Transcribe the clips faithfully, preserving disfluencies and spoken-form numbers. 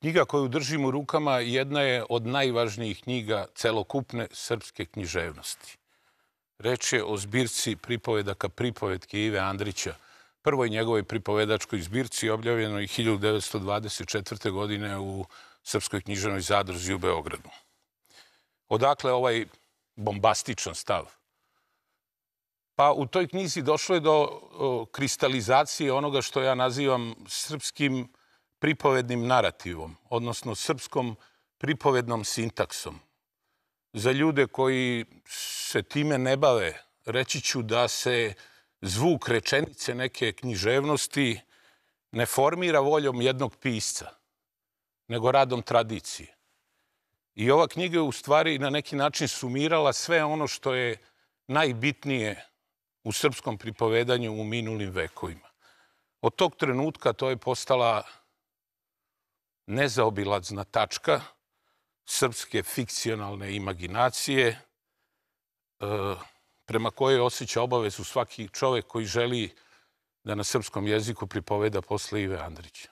Knjiga koju držim u rukama jedna je od najvažnijih knjiga celokupne srpske književnosti. Reč je o zbirci pripovedaka Pripovetke Ive Andrića, prvoj njegovoj pripovedačkoj zbirci objavljenoj hiljadu devetsto dvadeset četvrte. godine u Srpskoj književnoj zadruzi u Beogradu. Odakle ovaj bombastičan stav? Pa u toj knjizi došlo je do kristalizacije onoga što ja nazivam srpskim pripovednim narativom, odnosno srpskom pripovednom sintaksom. Za ljude koji se time ne bave, reći ću da se zvuk rečenice neke književnosti ne formira voljom jednog pisca, nego radom tradicije. I ova knjiga je u stvari na neki način sumirala sve ono što je najbitnije u srpskom pripovedanju u minulim vekovima. Od tog trenutka to je postala nezaobilazna tačka srpske fikcionalne imaginacije, prema kojoj osjeća obavezu svaki čovek koji želi da na srpskom jeziku pripoveda posle Ive Andrića.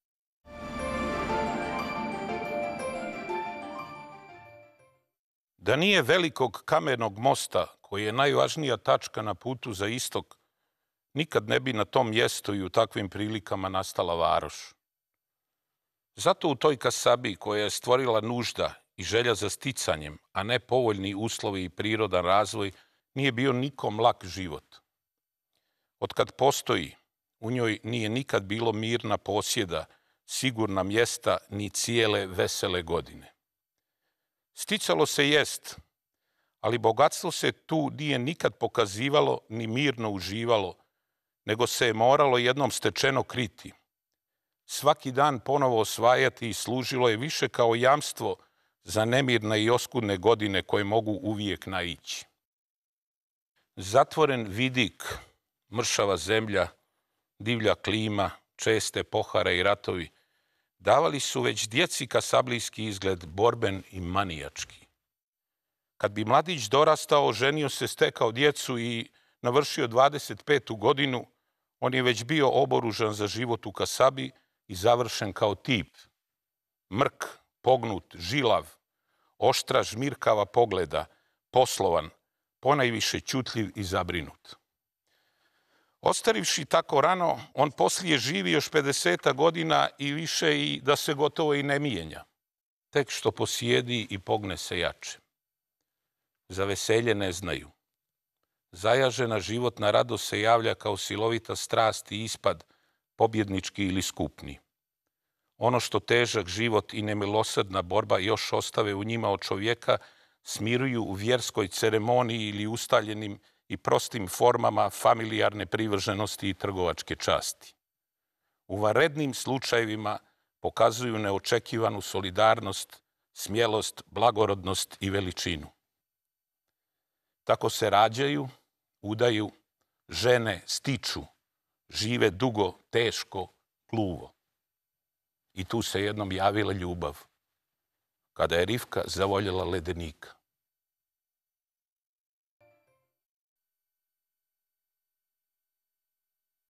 Da nije velikog kamenog mosta, koji je najvažnija tačka na putu za istok, nikad ne bi na tom mjestu i u takvim prilikama nastala varoš. Zato u toj kasabi koja je stvorila nužda i želja za sticanjem, a ne povoljni uslovi i prirodan razvoj, nije bio nikom lak život. Otkad postoji, u njoj nije nikad bilo mirna posjeda, sigurna mjesta ni cijele vesele godine. Sticalo se jest, ali bogatstvo se tu nije nikad pokazivalo ni mirno uživalo, nego se je moralo jednom stečeno kriti. Svaki dan ponovo osvajati služilo je više kao jamstvo za nemirne i oskudne godine koje mogu uvijek naići. Zatvoren vidik, mršava zemlja, divlja klima, česte pohare i ratovi davali su već djeci kasablijski izgled borben i manijački. Kad bi mladić dorastao, ženio se, stekao djecu i navršio dvadeset petu godinu, on je već bio oboružan za život u kasabi i završen kao tip. Mrk, pognut, žilav, oštra žmirkava pogleda, poslovan, ponajviše ćutljiv i zabrinut. Ostarivši tako rano, on poslije živi još pedeseta godina i više i da se gotovo i ne mijenja. Tek što posjedi i pogne se jače. Za veselje ne znaju. Zajažena životna radost se javlja kao silovita strast i ispad, pobjednički ili skupni. Ono što težak život i nemilosrdna borba još ostave u njima od čovjeka, smiruju u vjerskoj ceremoniji ili ustaljenim i prostim formama familijarne privrženosti i trgovačke časti. U vanrednim slučajevima pokazuju neočekivanu solidarnost, smjelost, blagorodnost i veličinu. Tako se rađaju, udaju, žene, stiču, žive dugo, teško, pluvo. I tu se jednom javila ljubav, kada je Rivka zavoljela ledenika.